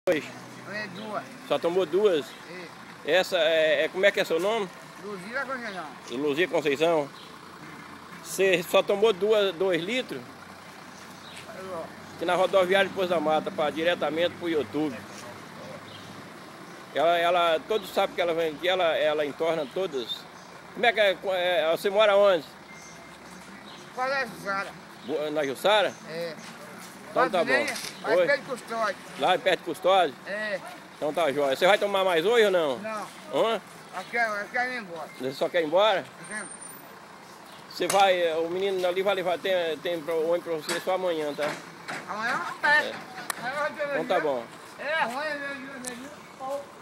Duas. Só tomou duas? Essa como é que é seu nome? Luzia Conceição. Luzia Conceição. Você só tomou 2 litros? Aqui na rodoviária de Pouso da Mata, diretamente pro YouTube. Todos sabem que ela vem aqui, ela entorna todas. Como é que você mora onde? Qual é a Jussara? Na Jussara? É. Então tá bom. Lá perto de Custódio. Lá perto de Custódio? É. Então tá jóia. Você vai tomar mais hoje ou não? Não. Hã? Eu quero ir embora. Você só quer ir embora? Você vai, o menino ali vai levar, tem ônibus pra você só amanhã, tá? Amanhã eu peço. Então tá bom. É, amanhã eu